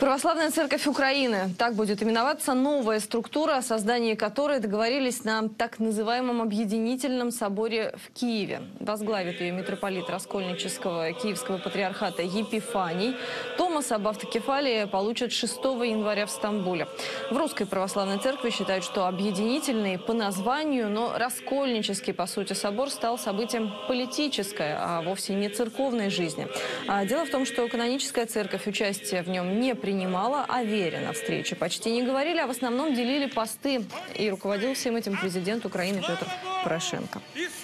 Православная церковь Украины. Так будет именоваться новая структура, о создании которой договорились на так называемом объединительном соборе в Киеве. Возглавит ее митрополит Раскольнического Киевского патриархата Епифаний. Томас об автокефалии получат 6 января в Стамбуле. В Русской Православной Церкви считают, что объединительный по названию, но раскольнический по сути собор стал событием политической, а вовсе не церковной жизни. Дело в том, что каноническая церковь участие в нем не принимала, а вере на встрече почти не говорили, а в основном делили посты. И руководил всем этим президент Украины Петр Порошенко.